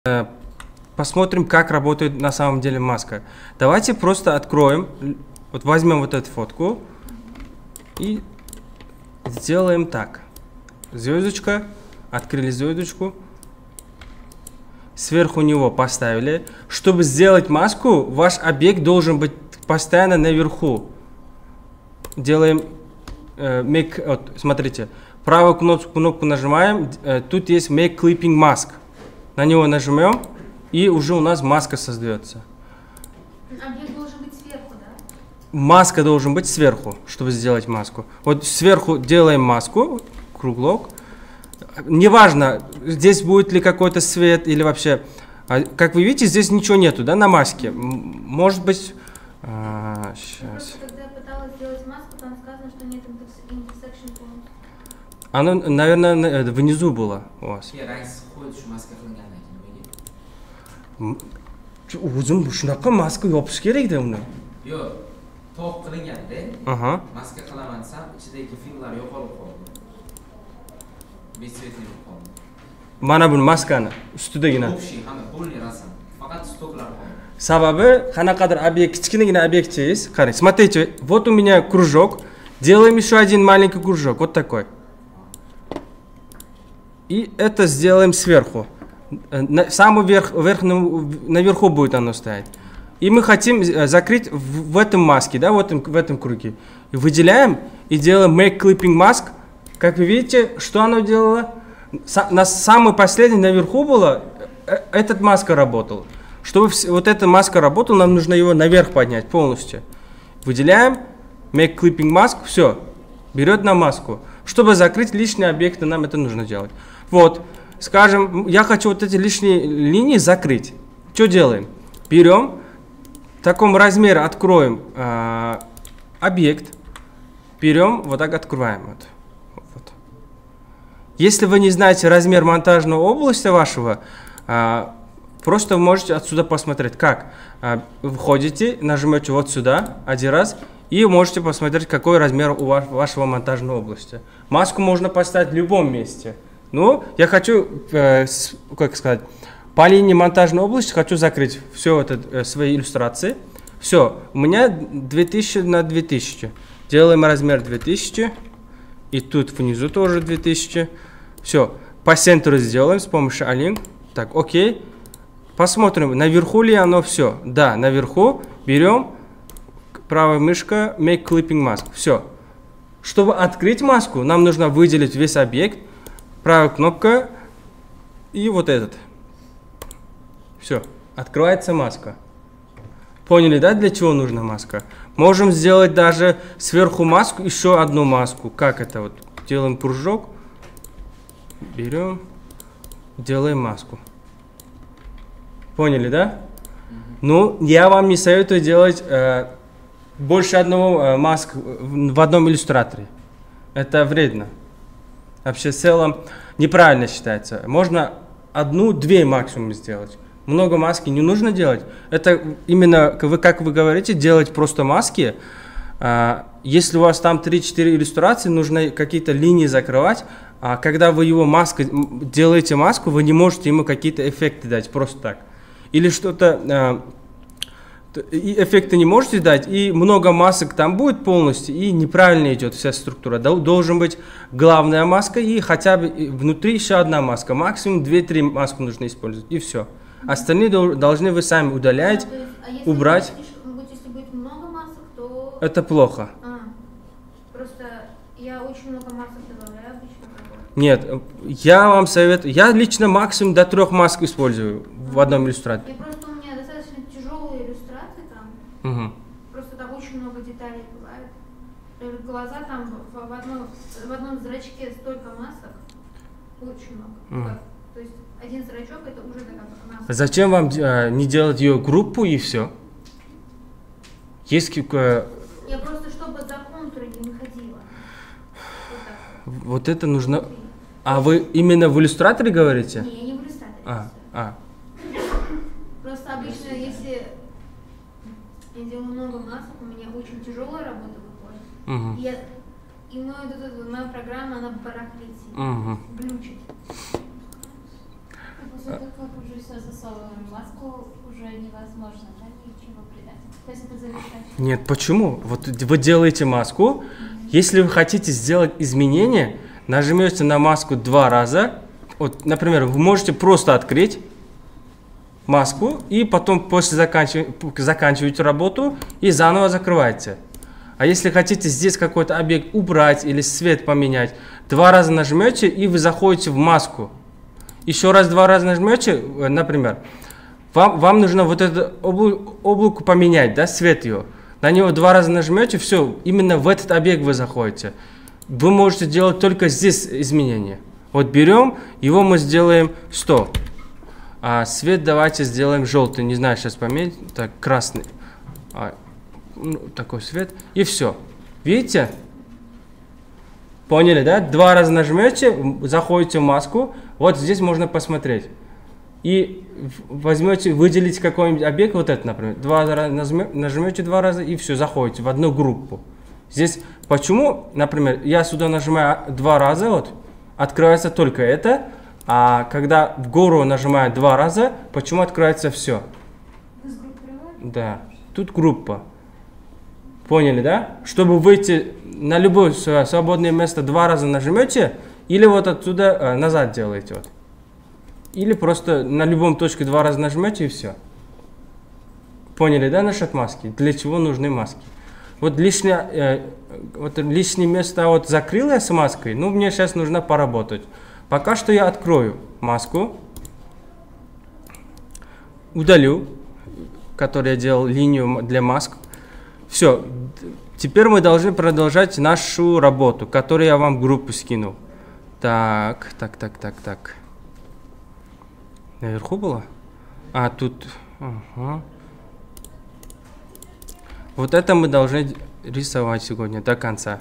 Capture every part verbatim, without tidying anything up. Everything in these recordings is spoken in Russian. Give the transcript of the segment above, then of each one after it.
Посмотрим, как работает на самом деле маска. Давайте просто откроем, вот возьмем вот эту фотку и сделаем так. Звездочка, открыли звездочку, сверху него поставили. Чтобы сделать маску, ваш объект должен быть постоянно наверху. Делаем, э, make, вот, смотрите, правую кнопку, кнопку нажимаем, э, тут есть Make Clipping Mask. На него нажмем, и уже у нас маска создается. Объект должен быть сверху, да? Маска должен быть сверху, чтобы сделать маску. Вот сверху делаем маску, круглок. Неважно, здесь будет ли какой-то свет или вообще... Как вы видите, здесь ничего нету, да, на маске. Может быть... А, сейчас. Когда я пыталась сделать маску, там сказано, что нет intersection point. Оно, наверное, внизу было у вас. O'zim shunaqa maska yopish kerak-da uni. Yo'q, to'q qilinganda, Aha. maska qilaman desam, ichidagi fillar yo'qolib qoldi. Besvetli bo'lib qoldi. Mana bu maskani ustidagina. Общий, hamma полный rasm. Faqat stoklar qoldi. Sababi qanaqadir obyekt, kichkinagina obyektchingiz. Qarang, смотрите, вот у меня кружок. Делаем еще один маленький кружок, вот такой. И это сделаем сверху. На, самый верх, верх, наверху будет оно стоять. И мы хотим закрыть в, в этом маске, да, вот в этом круге. И выделяем и делаем Make Clipping Mask. Как вы видите, что оно делало? На самый последний наверху было, этот маска работал. Чтобы вот эта маска работала, нам нужно его наверх поднять полностью. Выделяем Make Clipping Mask, все, берет на маску. Чтобы закрыть лишние объекты, нам это нужно делать. Вот. Скажем, я хочу вот эти лишние линии закрыть. Что делаем? Берем, в таком размере откроем э, объект, берем, вот так открываем. Вот. Вот. Если вы не знаете размер монтажной области вашего, э, просто можете отсюда посмотреть, как. Э, входите, нажмете вот сюда один раз, и можете посмотреть, какой размер у вас, вашего монтажной области. Маску можно поставить в любом месте. Ну, я хочу, э, с, как сказать, по линии монтажной области хочу закрыть все это, э, свои иллюстрации. Все, у меня две тысячи на две тысячи. Делаем размер две тысячи. И тут внизу тоже две тысячи. Все, по центру сделаем с помощью Align. Так, окей. Посмотрим, наверху ли оно все. Да, наверху. Берем, правая мышка, Make Clipping Mask. Все. Чтобы открыть маску, нам нужно выделить весь объект. Правая кнопка и вот этот. Все, открывается маска. Поняли, да, для чего нужна маска? Можем сделать даже сверху маску, еще одну маску. Как это вот? Делаем кружок, берем, делаем маску. Поняли, да? Ну, я вам не советую делать э, больше одного э, маска в, в одном иллюстраторе. Это вредно. Вообще в целом неправильно считается. Можно одну-две максимум сделать. Много маски не нужно делать. Это именно, как вы говорите, делать просто маски. Если у вас там три-четыре иллюстрации, нужно какие-то линии закрывать. А когда вы его маской, делаете маску, вы не можете ему какие-то эффекты дать просто так. Или что-то... И эффекты не можете дать, и много масок там будет полностью, и неправильно идет вся структура. Должен быть главная маска и хотя бы внутри еще одна маска. Максимум две-три маски нужно использовать, и все. Остальные должны вы сами удалять, а, есть, а если убрать. Будет, если будет много масок, то... Это плохо. А, просто я очень много масок добавляю обычно. Нет, я вам советую, я лично максимум до трех масок использую в одном иллюстраторе. Угу. Просто там очень много деталей бывает. Глаза там в одном, в одном зрачке столько масок. Очень много. Угу. То есть один зрачок это уже такая маска. Зачем вам э, не делать ее группу и все? Есть э, Я просто чтобы за контуры не выходила. Вот, вот это нужно. А вы именно в иллюстраторе говорите? Не, я не в иллюстраторе. А, а. Просто обычно если я делаю много масок, у меня очень тяжелая работа выходит. Угу. И, я, и моя, моя программа, она барахлит, угу. глючит. После того, как уже все засовываем в маску, уже невозможно, да, ничего придать. То есть это завершающий. Нет, почему? Вот вы делаете маску, если вы хотите сделать изменения, нажмете на маску два раза. Вот, например, вы можете просто открыть маску и потом после заканчивания, заканчиваете работу и заново закрываете. А если хотите здесь какой-то объект убрать или свет поменять, два раза нажмете и вы заходите в маску. Еще раз два раза нажмете, например, вам, вам нужно вот эту облако, облако поменять, да, свет ее. На него два раза нажмете, все, именно в этот объект вы заходите. Вы можете делать только здесь изменения. Вот берем, его мы сделаем сто. А свет давайте сделаем желтый, не знаю, сейчас поменять, так, красный. А, ну, такой свет, и все. Видите? Поняли, да? Два раза нажмете, заходите в маску, вот здесь можно посмотреть. И возьмете, выделите какой-нибудь объект, вот это, например, два раза нажмете два раза, и все, заходите в одну группу. Здесь, почему, например, я сюда нажимаю два раза, вот, открывается только это, а когда в гору нажимаю два раза, почему открывается все? Да, тут группа. Поняли, да? Чтобы выйти на любое свободное место два раза нажмете, или вот отсюда э, назад делаете. Вот. Или просто на любом точке два раза нажмете и все. Поняли, да, насчет маски? Для чего нужны маски? Вот лишнее, э, вот лишнее место вот закрыл я с маской, ну мне сейчас нужно поработать. Пока что я открою маску, удалю, который я делал линию для маск. Все, теперь мы должны продолжать нашу работу, которую я вам в группу скинул. Так, так, так, так, так. Наверху было? А, тут... Ага. Вот это мы должны рисовать сегодня до конца.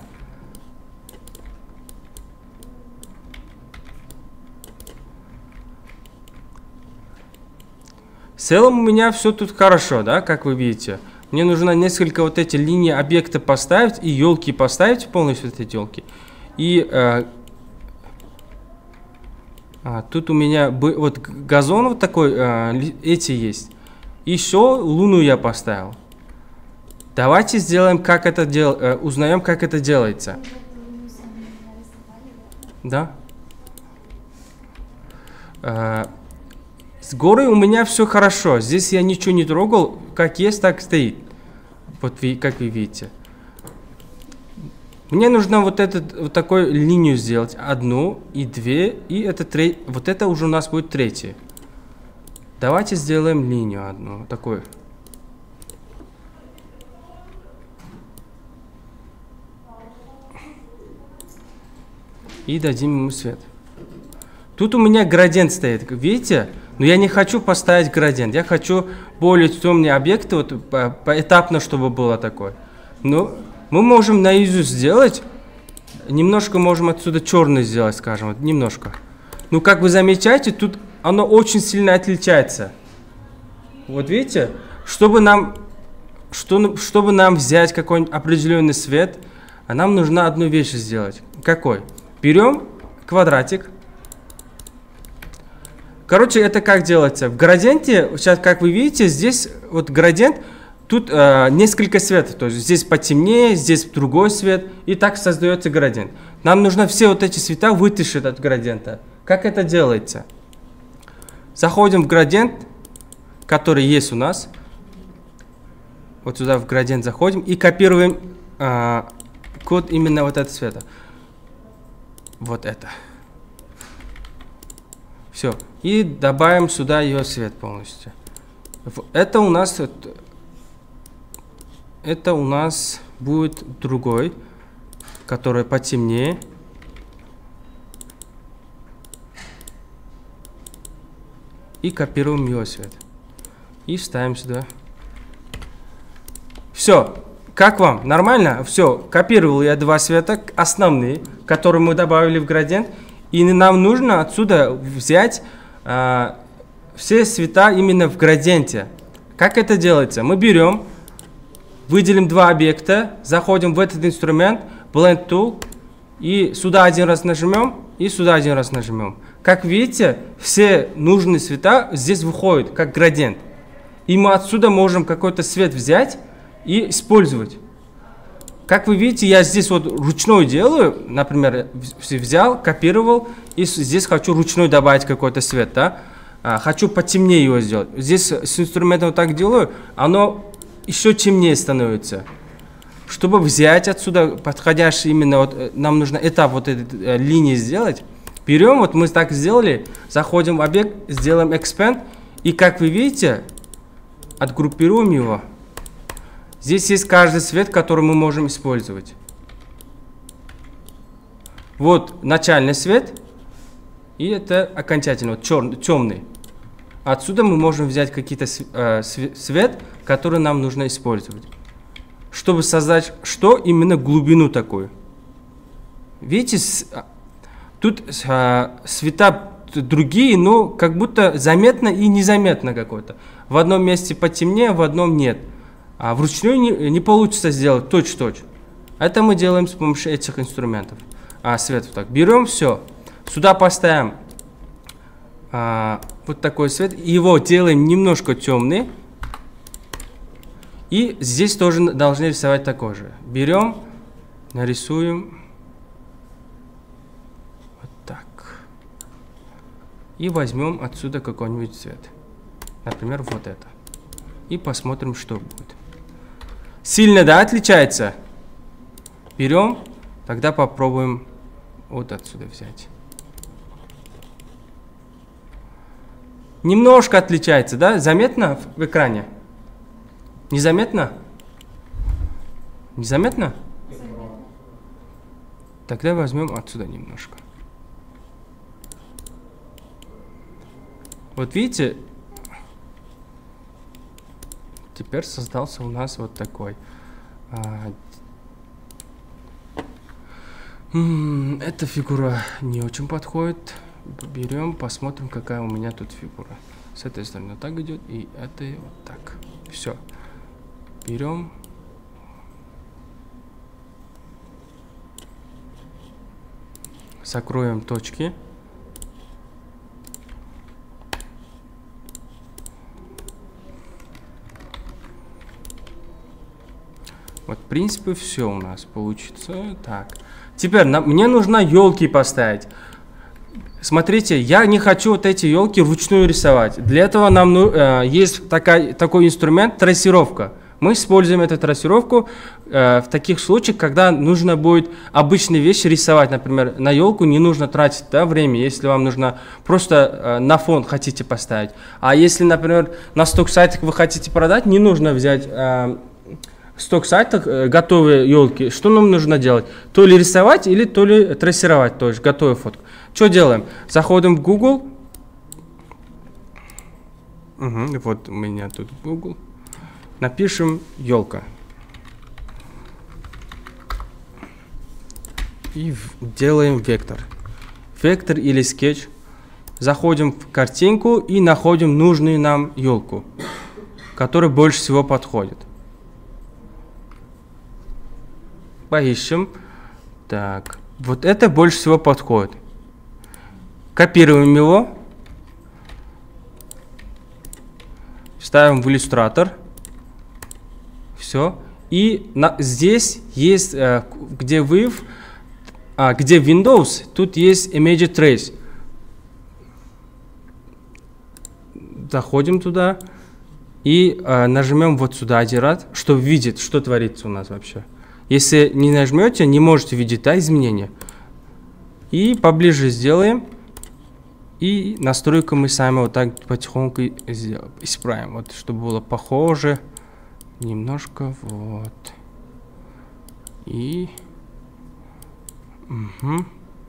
В целом у меня все тут хорошо, да, как вы видите. Мне нужно несколько вот эти линии объекта поставить и елки поставить, полностью эти елки. И э, а, тут у меня вот газон вот такой, э, эти есть. Еще луну я поставил. Давайте сделаем, как это дел, э, узнаем, как это делается. Да? Э, С горой у меня все хорошо. Здесь я ничего не трогал. Как есть, так стоит. Вот вы, как вы видите. Мне нужно вот, этот, вот такую линию сделать. Одну и две. И это три, вот это уже у нас будет третья. Давайте сделаем линию одну. Такую. И дадим ему свет. Тут у меня градиент стоит. Видите? Но я не хочу поставить градиент. Я хочу более темные объекты, вот, по, поэтапно, чтобы было такое. Но мы можем наизусть сделать. Немножко можем отсюда черный сделать, скажем. Вот, немножко. Ну, как вы замечаете, тут оно очень сильно отличается. Вот видите? Чтобы нам, что, чтобы нам взять какой-нибудь определенный свет, нам нужно одну вещь сделать. Какой? Берем квадратик. Короче, это как делается? В градиенте, сейчас, как вы видите, здесь вот градиент, тут э, несколько светов. То есть здесь потемнее, здесь другой свет, и так создается градиент. Нам нужно все вот эти цвета вытащить от градиента. Как это делается? Заходим в градиент, который есть у нас. Вот сюда в градиент заходим и копируем э, код именно вот этого цвета. Вот это. Все. И добавим сюда ее цвет полностью. Это у нас, это у нас будет другой, который потемнее. И копируем ее цвет. И вставим сюда. Все. Как вам? Нормально? Все. Копировал я два цвета основные, которые мы добавили в градиент. И нам нужно отсюда взять э, все цвета именно в градиенте. Как это делается? Мы берем, выделим два объекта, заходим в этот инструмент, Blend Tool, и сюда один раз нажмем, и сюда один раз нажмем. Как видите, все нужные цвета здесь выходят, как градиент. И мы отсюда можем какой-то цвет взять и использовать. Как вы видите, я здесь вот ручной делаю, например, взял, копировал, и здесь хочу ручной добавить какой-то цвет, да? А, хочу потемнее его сделать. Здесь с инструментом вот так делаю, оно еще темнее становится. Чтобы взять отсюда подходящий именно, вот, нам нужно этап вот этой э, линии сделать. Берем, вот мы так сделали, заходим в объект, сделаем expand, и как вы видите, отгруппируем его. Здесь есть каждый цвет, который мы можем использовать. Вот начальный цвет, и это окончательно, вот черный, темный. Отсюда мы можем взять какие-то э, цвет, который нам нужно использовать, чтобы создать что? Именно глубину такую. Видите, тут э, цвета другие, но как будто заметно и незаметно какой-то. В одном месте потемнее, в одном нет. А вручную не, не получится сделать точь-в-точь. Это мы делаем с помощью этих инструментов. А, цвет вот так. Берем все. Сюда поставим а, вот такой цвет. Его делаем немножко темный. И здесь тоже должны рисовать такой же. Берем, нарисуем. Вот так. И возьмем отсюда какой-нибудь цвет. Например, вот это. И посмотрим, что будет. Сильно, да, отличается? Берем, тогда попробуем вот отсюда взять. Немножко отличается, да? Заметно в экране? Незаметно? Незаметно? Тогда возьмем отсюда немножко. Вот видите? Теперь создался у нас вот такой. А, эта фигура не очень подходит. Берем, посмотрим, какая у меня тут фигура. С этой стороны так идет, и это вот так. Все. Берем. Закроем точки. Вот, в принципе, все у нас получится. Так. Теперь нам, мне нужно елки поставить. Смотрите, я не хочу вот эти елки вручную рисовать. Для этого нам ну, э, есть такая, такой инструмент трассировка. Мы используем эту трассировку э, в таких случаях, когда нужно будет обычные вещи рисовать. Например, на елку не нужно тратить да, время, если вам нужно просто э, на фон хотите поставить. А если, например, на сток-сайтах вы хотите продать, не нужно взять... Э, сток-сайтах э, готовые елки. Что нам нужно делать? То ли рисовать, или то ли трассировать тоже, готовую фотку. Что делаем? Заходим в Google. Угу, вот у меня тут Google. Напишем елка. И делаем вектор. Вектор или скетч. Заходим в картинку и находим нужную нам елку, которая больше всего подходит. Поищем. Так, вот это больше всего подходит. Копируем его. Ставим в иллюстратор. Все. И на, здесь есть, э, где Wave, а, где Windows, тут есть Image Trace. Заходим туда и э, нажмем вот сюда один раз, чтобы видеть, что творится у нас вообще. Если не нажмете, не можете видеть да, изменения. И поближе сделаем. И настройку мы сами вот так потихоньку исправим. Вот, чтобы было похоже. Немножко вот. И... Угу.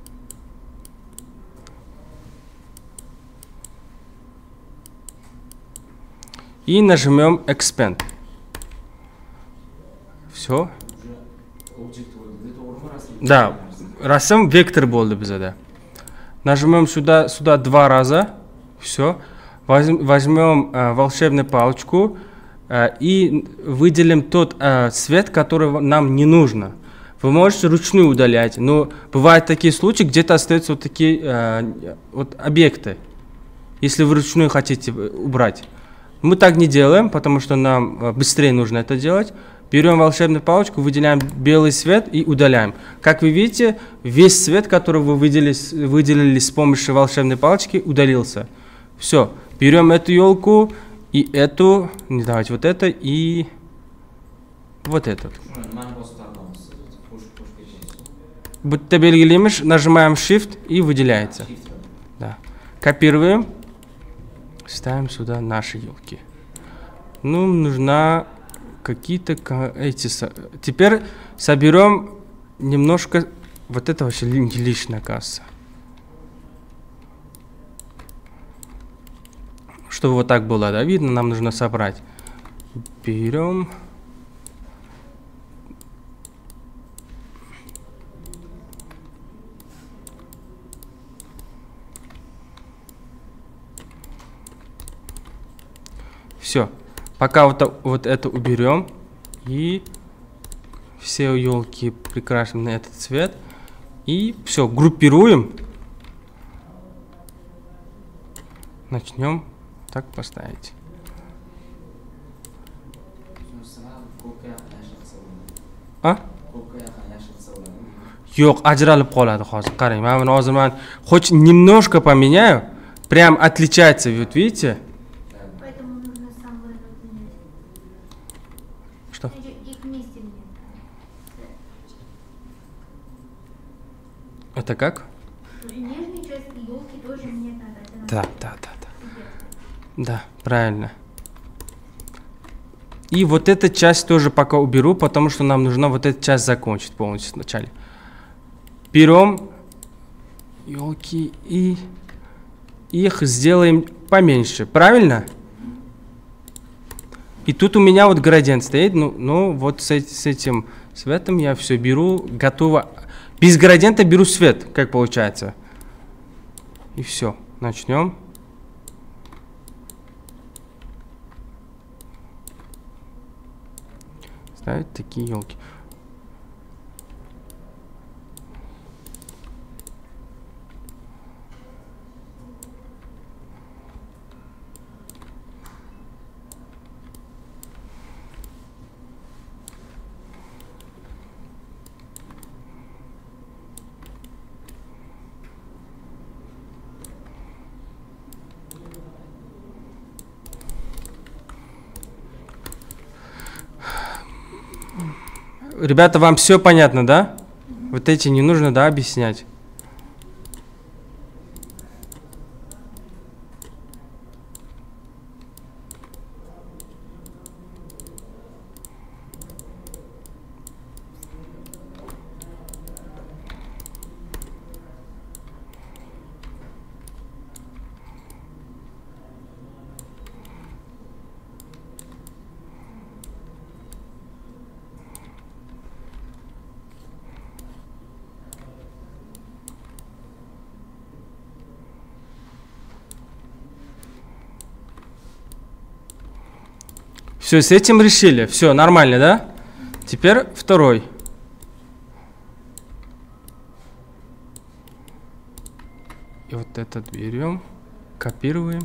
И нажмем Expand. Все. Да, расам вектор болды bizada. Нажмем сюда, сюда два раза. Все. Возьмем э, волшебную палочку э, и выделим тот э, цвет, который нам не нужно. Вы можете ручную удалять, но бывают такие случаи, где-то остаются вот такие э, вот объекты, если вы ручную хотите убрать. Мы так не делаем, потому что нам быстрее нужно это делать. Берем волшебную палочку, выделяем белый свет и удаляем. Как вы видите, весь свет, который вы выделили, выделили с помощью волшебной палочки, удалился. Все, берем эту елку и эту, не давайте вот это и вот этот. Будто белгилимиш, нажимаем Shift и выделяется. Да. Копируем, ставим сюда наши елки. Ну, нужна какие-то эти. Теперь соберем немножко. Вот это вообще лишняя касса. Чтобы вот так было, да, видно, нам нужно собрать. Берем. Все. Пока вот, вот это уберем и все елки прикрашены на этот цвет. И все, группируем. Начнем так поставить. А? Yo'q, ajralib qoladi hozir. Qarang, men buni hozir men хоть немножко поменяю, прям отличается, вот видите? Это как? Нижнюю часть елки тоже мне надо. Да, да, да, да. Да, правильно. И вот эту часть тоже пока уберу, потому что нам нужно вот эту часть закончить полностью вначале. Берем елки и их сделаем поменьше, правильно? И тут у меня вот градиент стоит, ну, ну вот с, с этим цветом я все беру, готово. Без градиента беру свет, как получается. И все. Начнем. Ставить такие елки. Ребята, вам все понятно, да? Вот эти не нужно, да, объяснять. Все, с этим решили. Все, нормально, да? Теперь второй. И вот этот берем, копируем.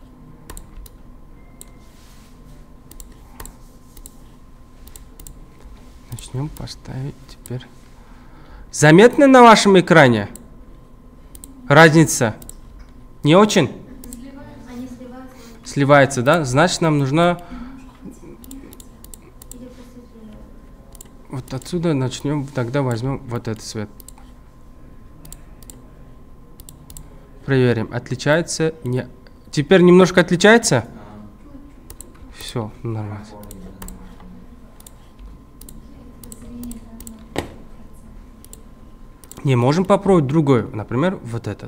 Начнем поставить теперь. Заметно на вашем экране разница? Не очень? Они сливаются. Сливается, да? Значит, нам нужно... Вот отсюда начнем, тогда возьмем вот этот цвет. Проверим, отличается, не... Теперь немножко отличается? Все, нормально. Не, можем попробовать другой, например, вот этот.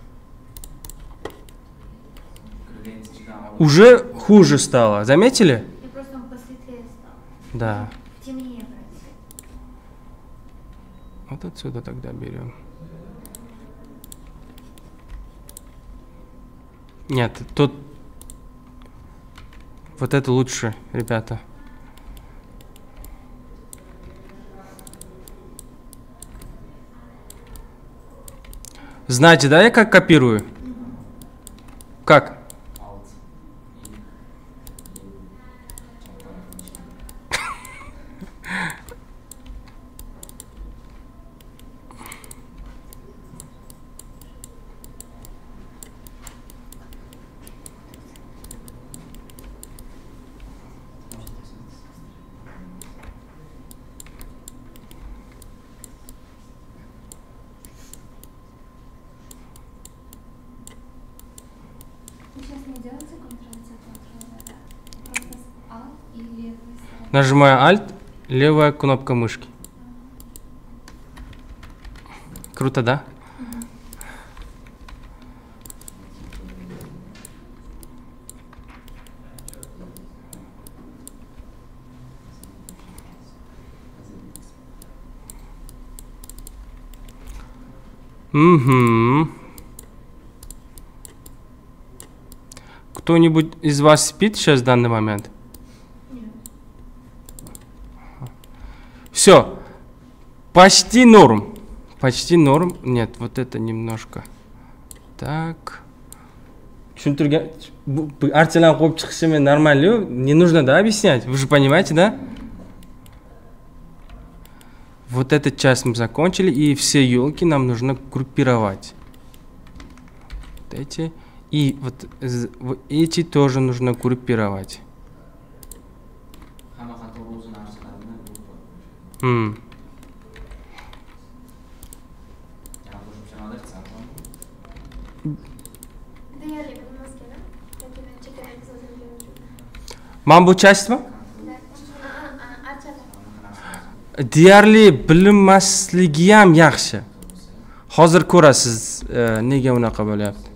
Уже хуже стало, заметили? И просто он посветлее стал. Да. Темнее. Вот отсюда тогда берем. Нет, тут вот это лучше, ребята. Знаете, да, я как копирую? Как? Alt. Вы сейчас не делаете Ctrl-C, Ctrl-V, да? Просто с Alt и левой стороной. Нажимаю Alt, левая кнопка мышки. Круто, да? Угу. Кто-нибудь из вас спит сейчас в данный момент? Все. Почти норм. Почти норм. Нет, вот это немножко. Так. Tushuntirgan, archalarni qo'yib chiqishim нормально. Не нужно, да, объяснять? Вы же понимаете, да? Вот эту часть мы закончили, и все елки нам нужно группировать. Вот эти. И вот, вот эти тоже нужно группировать. М. Mana bu частьmi? Deyarli bilinmasligi ham yaxshi. Hozir ko'rasiz, e, nega unaqa bo'lyapti.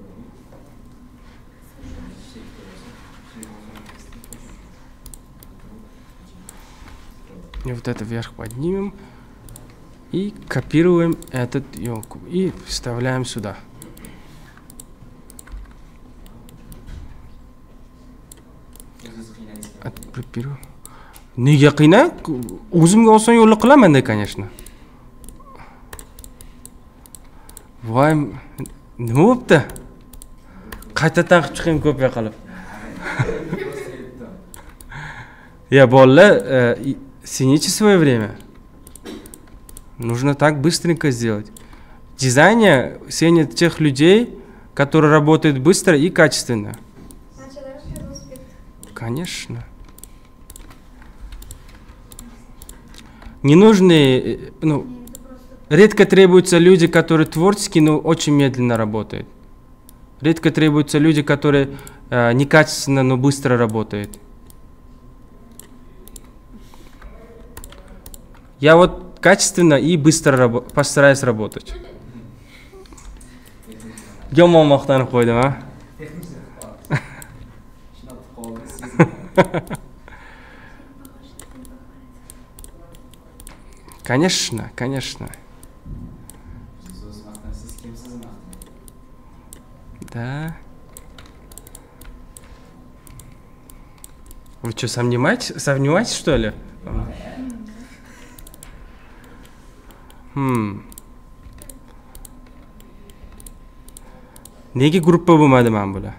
И вот это вверх поднимем и копируем этот елку и вставляем сюда. Копирую. Nega qiynay? O'zimga oson yo'lni qilaman-da, конечно. Voy, nima bo'pti? Qaytadan qilib chiqim ko'pga qilib. Ya bolalar, цените свое время. Нужно так быстренько сделать. Дизайнер ценит тех людей, которые работают быстро и качественно. Конечно. Не нужны, ну, редко требуются люди, которые творческие, но очень медленно работают. Редко требуются люди, которые э, некачественно, но быстро работают. Я вот качественно и быстро рабо постараюсь работать. Yomon maqtanib qo'ydim, ha? Конечно, конечно. Да. Вы что, сомневаетесь, сомневаетесь, что ли? Хм. Nega группа bo'lmadi mana bular?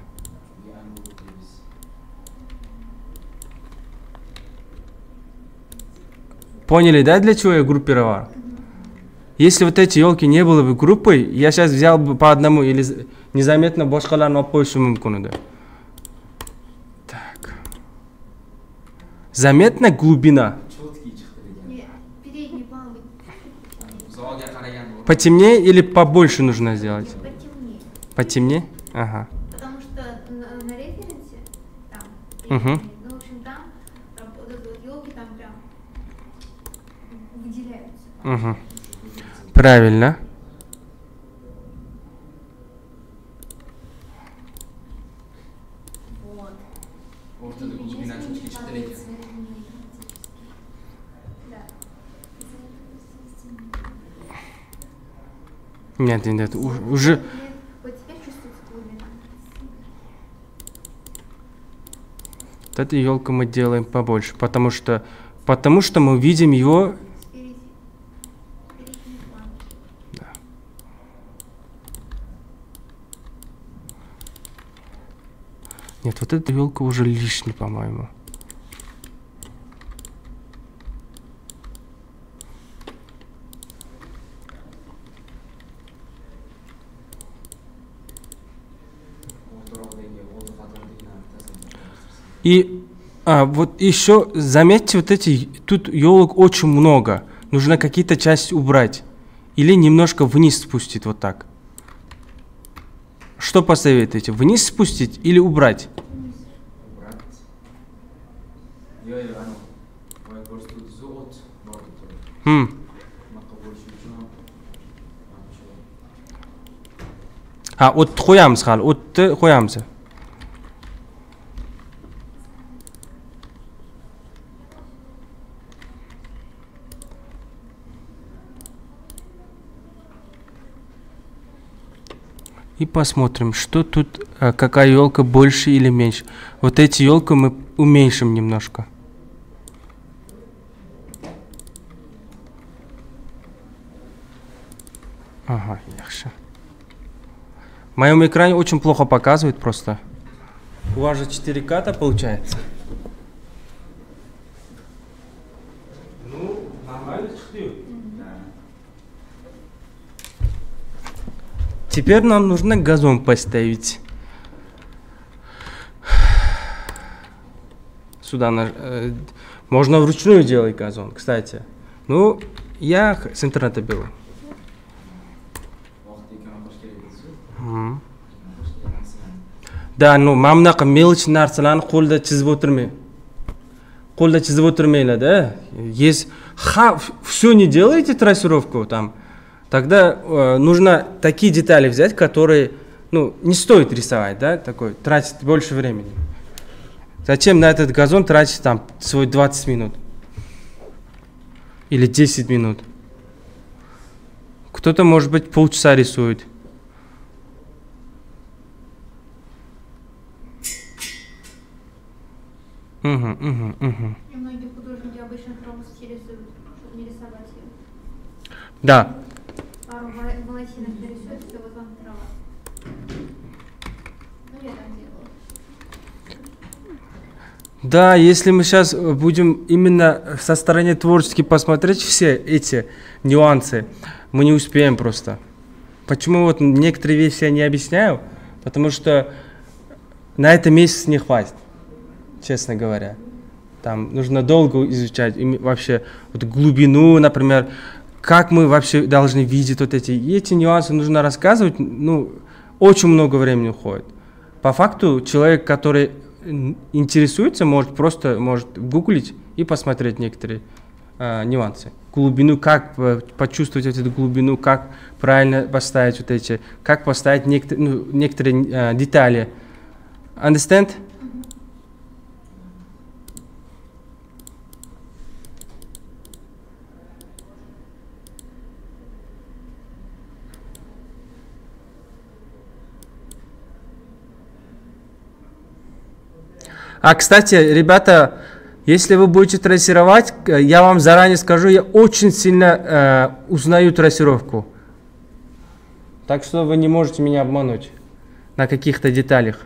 Поняли, да, для чего я группировал? Если вот эти елки не было бы группой, я сейчас взял бы по одному или незаметно boshqalarni olib qo'yishim mumkin edi. Так. Заметна глубина? Потемнее или побольше нужно сделать? Потемнее. Потемнее? Ага. Потому что на, на референсе, там, Угу. ну, в общем, там елки там прям выделяются. Угу. Правильно. Вот. O'rtada glubina cho'chki chiqdi lekin. Да. Нет, нет, нет, у- уже... Вот теперь чувствуется глубина. Вот эту елку мы делаем побольше, потому что, потому что мы видим его. Спереди. Передний план. Вот эта елка уже лишняя, по-моему. И а, вот еще заметьте, вот эти, тут елок очень много. Нужно какие-то части убрать. Или немножко вниз спустить, вот так. Что посоветуете? Вниз спустить или убрать? Убрать. Я, я, ну, я просто золот, Хм. А, от qo'yamiz hali, o'tni qo'yamiz. И посмотрим, что тут, какая елка больше или меньше. Вот эти елки мы уменьшим немножко. Ага, яхши. В моем экране очень плохо показывает просто. У вас же четыре ка-то получается. Ну, нормально четыре. Теперь нам нужно газон поставить. Сюда на, э, можно вручную делать газон, кстати. Ну, я с интернета беру. Да, ну, мамнака мелочь нарсалан қолда чизib o'tirmay. Қолда чизib o'tirmaylar, да? Есть, ха, все не делаете трассировку там. Тогда э, нужно такие детали взять, которые, ну, не стоит рисовать, да, такой, тратить больше времени. Зачем на этот газон тратить там свой двадцать минут? Или десять минут? Кто-то, может быть, полчаса рисует. Угу, угу, угу. И многие художники обычно просто рисуют, чтобы не рисовать ее. Да. Пару волосинок дорисуют, все, вот вам трава. Ну, я так делала. Да, если мы сейчас будем именно со стороны творчески посмотреть все эти нюансы, мы не успеем просто. Почему вот некоторые вещи я не объясняю? Потому что на это месяц не хватит, честно говоря. Там нужно долго изучать вообще вот глубину, например, как мы вообще должны видеть вот эти, и эти нюансы нужно рассказывать, ну, очень много времени уходит. По факту человек, который интересуется, может просто может гуглить и посмотреть некоторые э, нюансы. Глубину, как почувствовать эту глубину, как правильно поставить вот эти, как поставить некотор, ну, некоторые э, детали. Understand? А, кстати, ребята, если вы будете трассировать, я вам заранее скажу, я очень сильно э, узнаю трассировку. Так что вы не можете меня обмануть на каких-то деталях.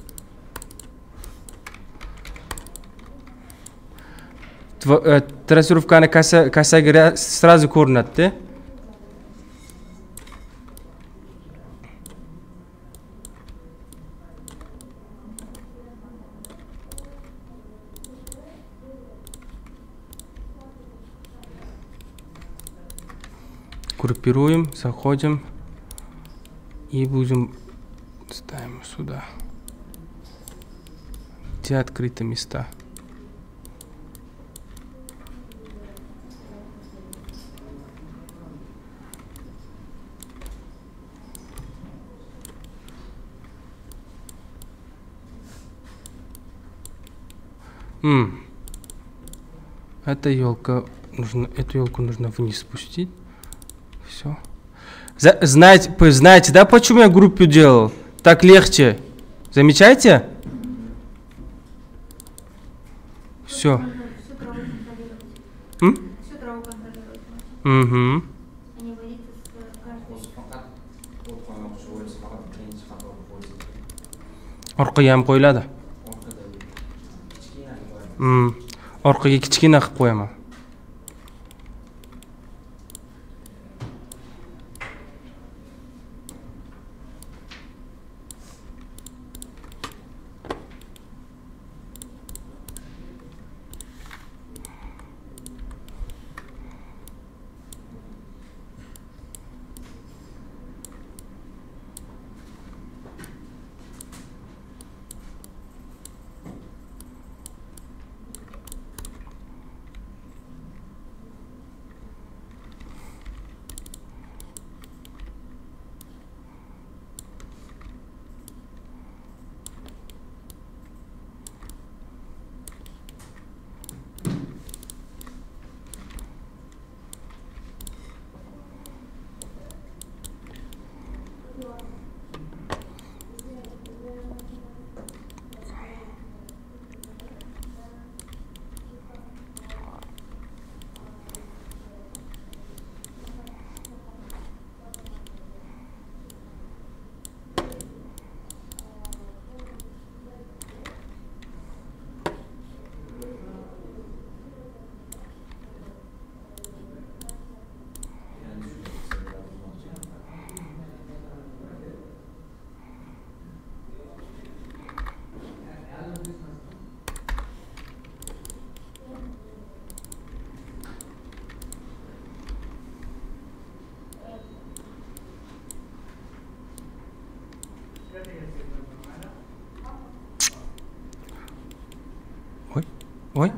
Э, трассировка на касаге сразу көрінеді, да? Группируем, заходим и будем ставим сюда. Где открытые места? М. Эта елка нужно, эту елку нужно вниз спустить. Все. Знаете, знаете, да, почему я группу делал? Так легче. Замечаете? Все. Всю траву контролировать. М? Всю траву контролировать. Угу. Они водятся с каждой. Orqaga ham qo'yiladi. М, orqaga kichkina qilib qo'yaman. Ой, ой.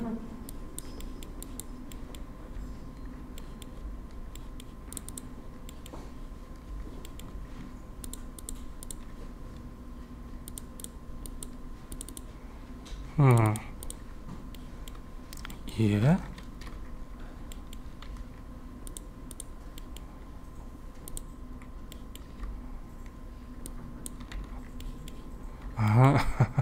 М. И? Ага.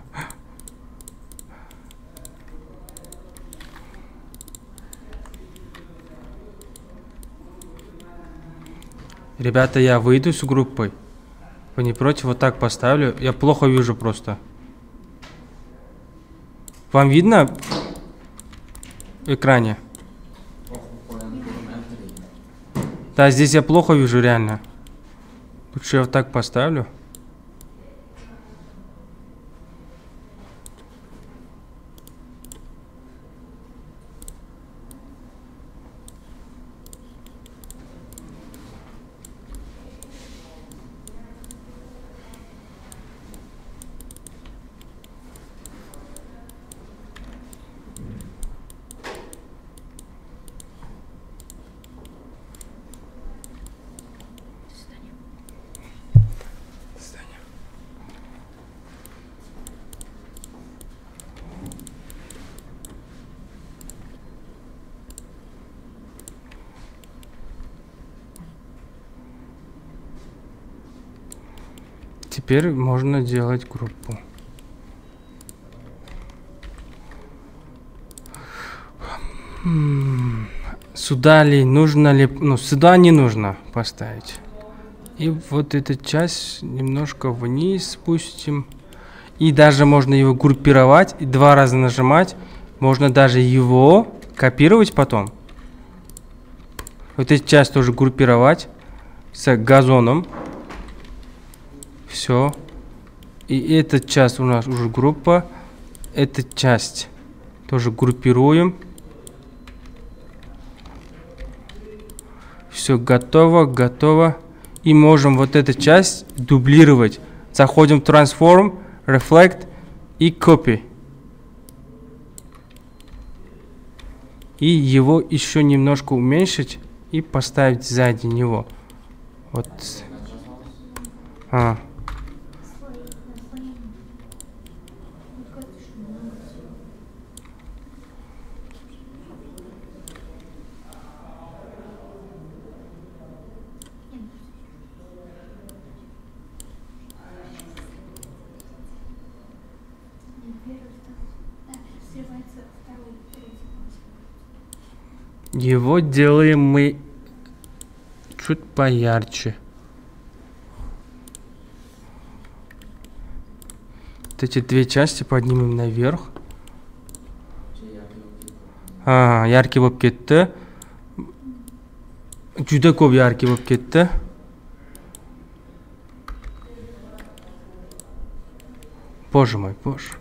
Ребята, я выйду с группой. Вы не против? Вот так поставлю. Я плохо вижу просто. Вам видно в экране? Да, здесь я плохо вижу, реально. Лучше я вот так поставлю. Теперь можно делать группу. Сюда ли нужно ли, ну сюда не нужно поставить. И вот эту часть немножко вниз спустим. И даже можно его группировать и два раза нажимать. Можно даже его копировать потом. Вот эту часть тоже группировать с газоном. Все. И эта часть у нас уже группа. Эта часть тоже группируем. Все готово, готово. И можем вот эту часть дублировать. Заходим в Transform, Reflect и Copy. И его еще немножко уменьшить и поставить сзади него. Вот. А. Его делаем мы чуть поярче. Вот эти две части поднимем наверх. Ha, yarki bo'lib ketdi. Juda ko'p yarki bo'lib ketdi. Боже мой, боже.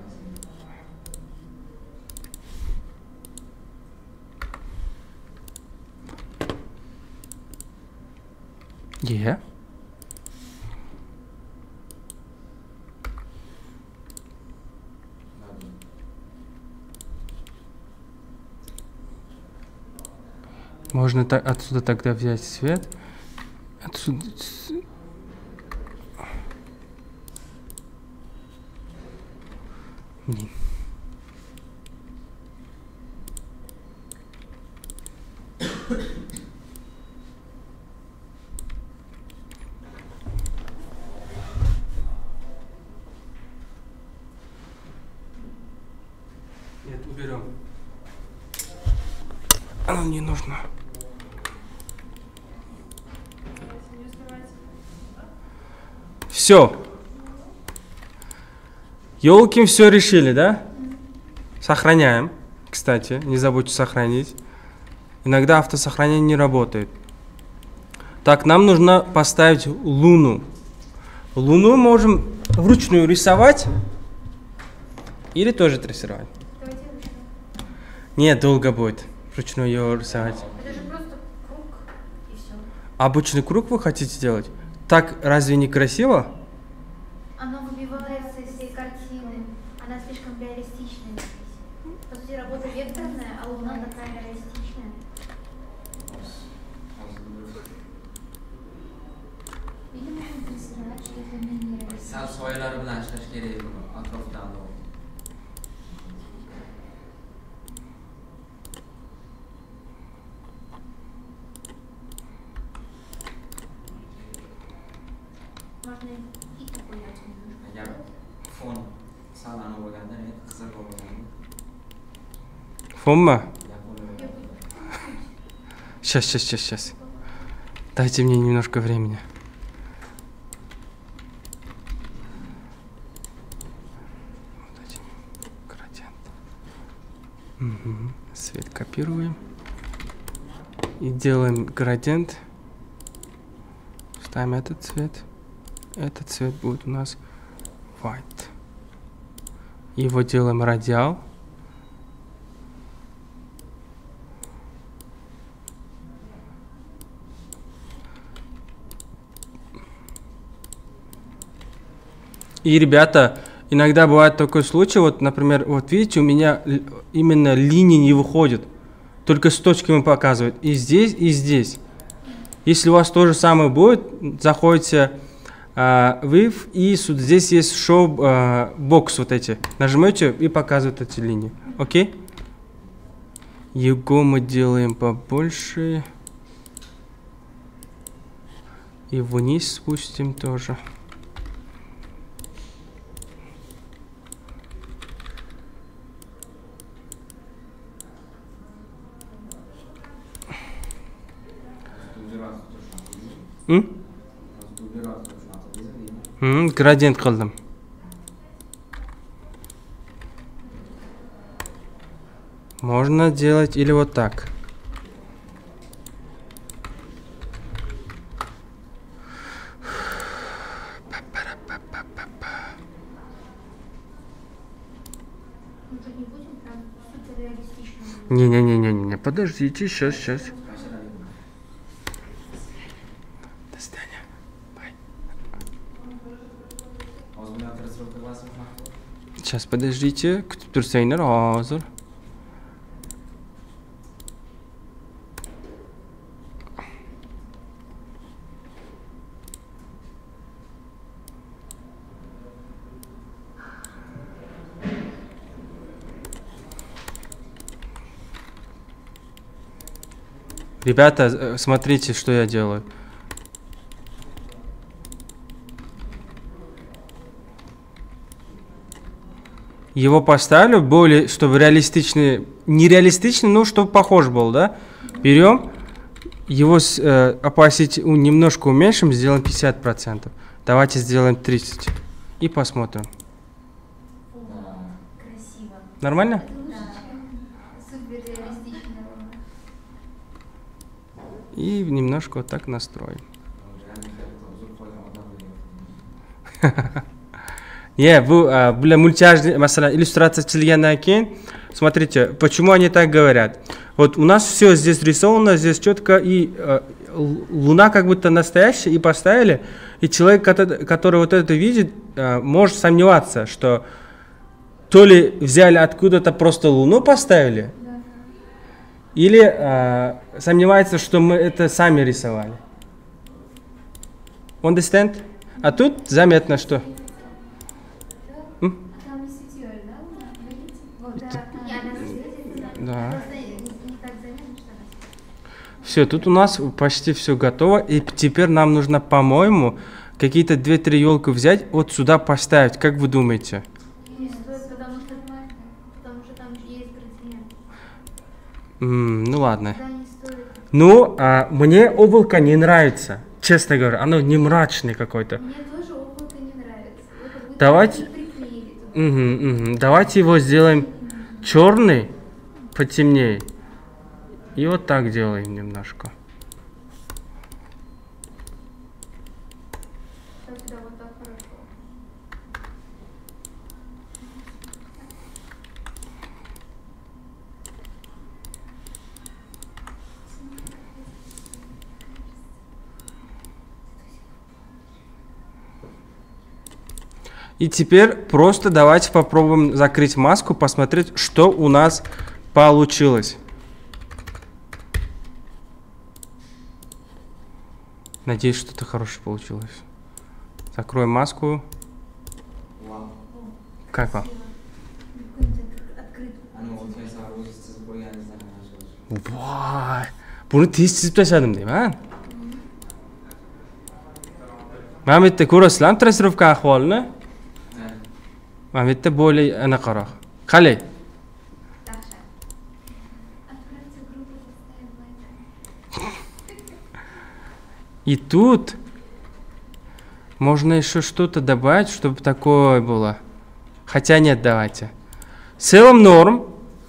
Yeah. Можно так, отсюда тогда взять свет. Отсюда. Блин. Нет, уберем. Оно не нужно. Все. Ёлки все решили, да? Сохраняем. Кстати, не забудьте сохранить. Иногда автосохранение не работает. Так, нам нужно поставить луну. Луну можем вручную рисовать или тоже рисовать. Нет, долго будет вручную ее рисовать. Это же просто круг и все. Обычный круг вы хотите делать? Так разве не красиво? Оно выбивается из всей картины. Она слишком реалистичная здесь. По сути, работа векторная, а луна такая реалистичная. Видимо, рисовать, что это менее Sal soyalar bilan ishlash kerak buni atrofdan. Можно и такой немножко. Agar fon sallanib bo'lganda, qizil bo'lganda. Фомма? Сейчас, сейчас, сейчас, сейчас. Дайте мне немножко времени. Угу. Свет копируем. И делаем градиент. Ставим этот цвет. Этот цвет будет у нас white. Его делаем радиал. И, ребята, иногда бывает такой случай, вот, например, вот видите, у меня именно линии не выходят, только с точками показывают. И здесь, и здесь. Если у вас то же самое будет, заходите э, вы, и здесь есть шоу-бокс вот эти. Нажмете и показывают эти линии. Окей? Его мы делаем побольше. И вниз спустим тоже. Градиент qildim. Можно делать или вот так. Не-не-не-не-не, подождите, сейчас, сейчас. До свидания. Бай. Сейчас, подождите. Kutib tursanglar, hozir. Ребята, смотрите, что я делаю. Его поставлю более, чтобы реалистичный, не реалистичный, но чтобы похож был, да? Берем, его э, опасить немножко уменьшим, сделаем пятьдесят процентов. Давайте сделаем тридцать и посмотрим. красиво. Нормально? Да. И немножко вот так настроим. Не, вы, бля, мультяжный, масала, иллюстрация чилганdan keyin, смотрите, почему они так говорят. Вот у нас все здесь рисовано, здесь четко, и э, луна как будто настоящая, и поставили, и человек, который, который вот это видит, э, может сомневаться, что то ли взяли откуда-то просто луну поставили, да. Или э, сомневается, что мы это сами рисовали. Understand? А тут заметно, что... Да. Все, тут у нас почти все готово. И теперь нам нужно, по-моему, какие-то две-три елки взять, вот сюда поставить. Как вы думаете? Не стоит, потому что, потому что там есть градиент. М, ну ладно. Да, не стоит. Ну, а мне облако не нравится. Честно говоря, оно не мрачное какое-то. Мне тоже облако не нравится. Вы как будто Давайте... не приклеили туда. Угу, угу. Давайте его сделаем черный, потемнее. И вот так делаем немножко. Тогда вот так хорошо. И теперь просто давайте попробуем закрыть маску, посмотреть, что у нас получилось. Надеюсь, что-то хорошее получилось. Закроем маску. Вау. Как вам? Vay. Buni tez chizib tashladim deyman. Mana bu yerda ko'rasizlarmi trasировка ahvolini? Mana bu yerda более anaqaroq. Qalay? И тут можно еще что-то добавить, чтобы такое было. Хотя нет, давайте. В целом норм.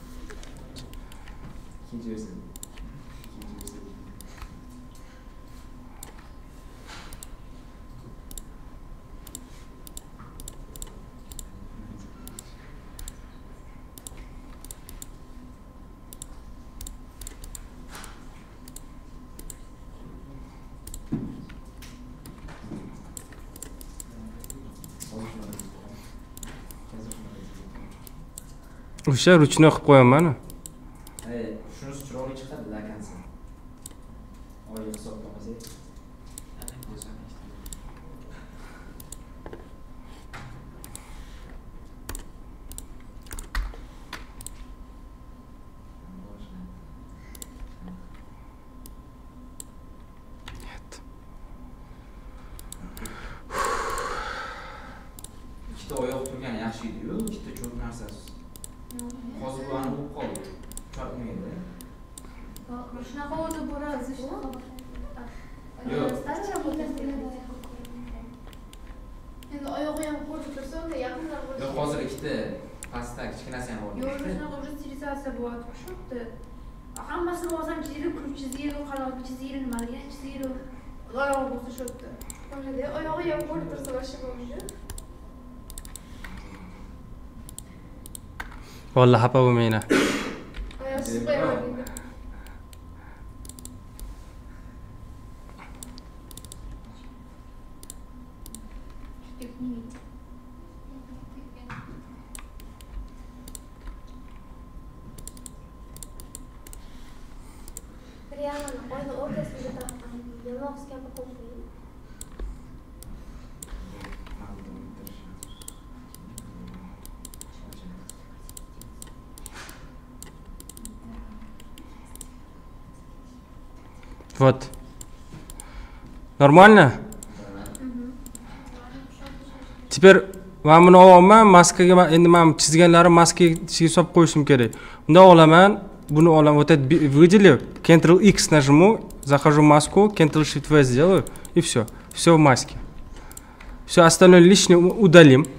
O'sha ruchnoy qilib qo'yaman. Ey, shunisi chiroyli chiqadi lakansi. Oyi hisoblamasak. Нет. Ikkita oyoq turgani yaxshi edi-yu, ikkita cho'p narsasi. Hozir bu ani bo'lib qoldi. Chortmaydi. Shunaqa o'tib boradi. Yo'q. Endi oyog'i ham qo'rqib tursa, unda yaqinlab bo'lsa. Yo'q, hozir ikkita pastda kichkinasi ham bor. Yo'q, shunaqa уже stilizatsiya bo'lyapti, o'xshabdi. Hammasini bosam chizilib, kulib chizilib, qaloqni chizilib, nimaligini chizilib, oyog'i bo'lsa shoddi. O'shada oyog'i ham qo'rqib tursa boshqa bo'lmaydi. Vallahi xafa bo'lmanglar. Oyoq siqmay qo'ydi. Реально, oyni o'rtasiga yalmoq kabi qo'ying. Вот. Нормально? Теперь mana buni olaman, maskaga endi men chizganlarim maskaga ichiga solib qo'yishim kerak. Bunda olaman, buni olaman. Вот это выделил, Ctrl X нажму, захожу в маску, Ctrl Shift V сделаю и все. Все в маске. Все остальное лишнее удалим.